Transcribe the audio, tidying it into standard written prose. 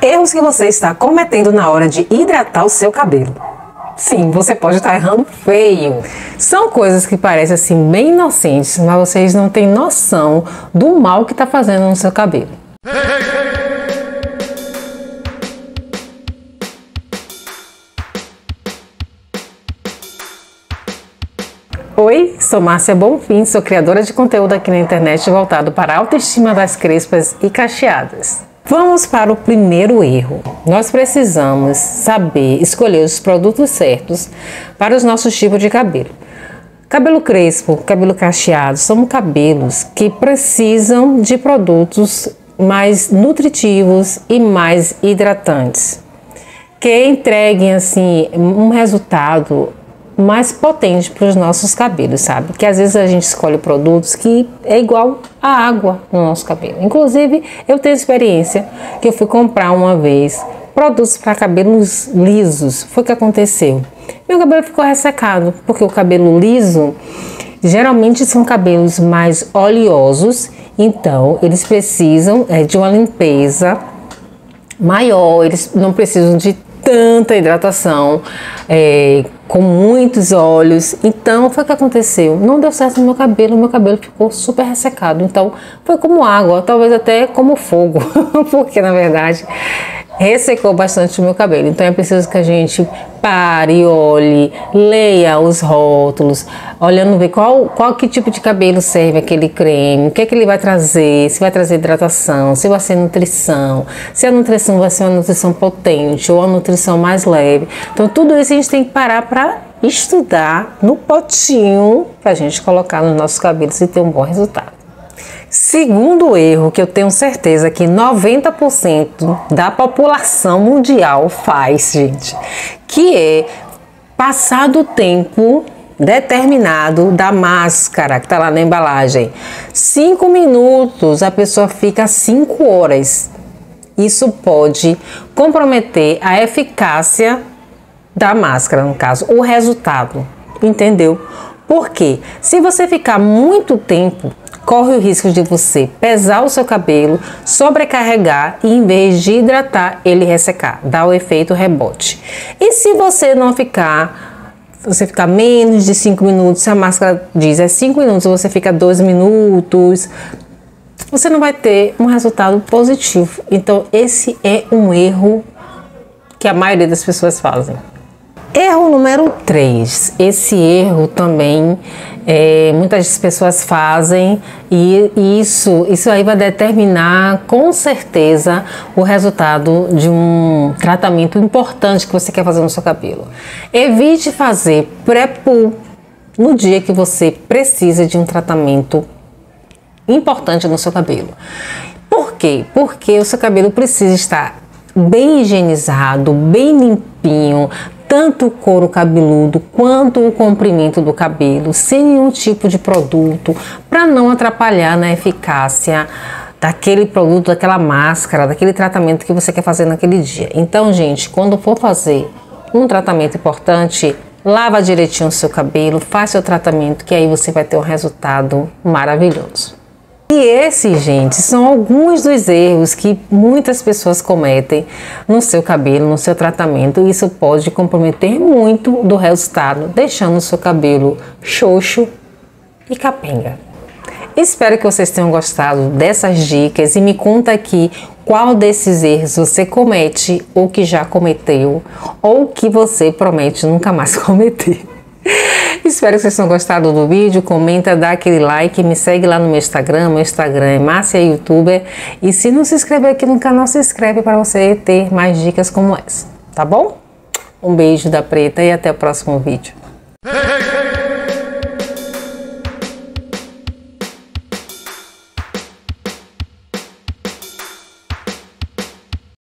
Erros que você está cometendo na hora de hidratar o seu cabelo. Sim, você pode estar errando feio. São coisas que parecem assim bem inocentes, mas vocês não têm noção do mal que está fazendo no seu cabelo. Oi, sou Márcia Bonfim, sou criadora de conteúdo aqui na internet voltado para a autoestima das crespas e cacheadas. Vamos para o primeiro erro. Nós precisamos saber escolher os produtos certos para os nossos tipos de cabelo. Cabelo crespo, cabelo cacheado, são cabelos que precisam de produtos mais nutritivos e mais hidratantes, que entreguem assim um resultado mais potente para os nossos cabelos, sabe? Que às vezes a gente escolhe produtos que é igual a água no nosso cabelo. Inclusive, eu tenho experiência que eu fui comprar uma vez produtos para cabelos lisos. Foi o que aconteceu. Meu cabelo ficou ressecado, porque o cabelo liso geralmente são cabelos mais oleosos, então eles precisam de uma limpeza maior, eles não precisam de tanta hidratação, com muitos óleos. Então foi o que aconteceu, não deu certo no meu cabelo ficou super ressecado. Então foi como água, talvez até como fogo, porque na verdade ressecou bastante o meu cabelo. Então é preciso que a gente pare, olhe, leia os rótulos, olhando ver que tipo de cabelo serve aquele creme, o que é que ele vai trazer, se vai trazer hidratação, se vai ser nutrição, se a nutrição vai ser uma nutrição potente ou uma nutrição mais leve. Então tudo isso a gente tem que parar para estudar no potinho para a gente colocar nos nossos cabelos e ter um bom resultado. Segundo erro que eu tenho certeza que 90% da população mundial faz, gente, que é passar do tempo determinado da máscara que está lá na embalagem. 5 minutos, a pessoa fica 5 horas. Isso pode comprometer a eficácia da máscara, no caso, o resultado, entendeu? Porque se você ficar muito tempo, corre o risco de você pesar o seu cabelo, sobrecarregar e em vez de hidratar, ele ressecar, dá o efeito rebote. E se você não ficar, você ficar menos de 5 minutos, se a máscara diz 5 minutos, você fica 2 minutos, você não vai ter um resultado positivo. Então esse é um erro que a maioria das pessoas fazem. Erro número 3, esse erro também muitas pessoas fazem e isso aí vai determinar com certeza o resultado de um tratamento importante que você quer fazer no seu cabelo. Evite fazer pré-poo no dia que você precisa de um tratamento importante no seu cabelo. Por quê? Porque o seu cabelo precisa estar bem higienizado, bem limpinho, tanto o couro cabeludo quanto o comprimento do cabelo, sem nenhum tipo de produto, para não atrapalhar na eficácia daquele produto, daquela máscara, daquele tratamento que você quer fazer naquele dia. Então, gente, quando for fazer um tratamento importante, lava direitinho o seu cabelo, faça o tratamento, que aí você vai ter um resultado maravilhoso. E esses, gente, são alguns dos erros que muitas pessoas cometem no seu cabelo, no seu tratamento. Isso pode comprometer muito do resultado, deixando o seu cabelo xoxo e capenga. Espero que vocês tenham gostado dessas dicas e me conta aqui qual desses erros você comete ou que já cometeu ou que você promete nunca mais cometer. Espero que vocês tenham gostado do vídeo, comenta, dá aquele like, me segue lá no meu Instagram é Márcia Youtuber, e se não se inscrever aqui no canal, se inscreve para você ter mais dicas como essa, tá bom? Um beijo da Preta e até o próximo vídeo.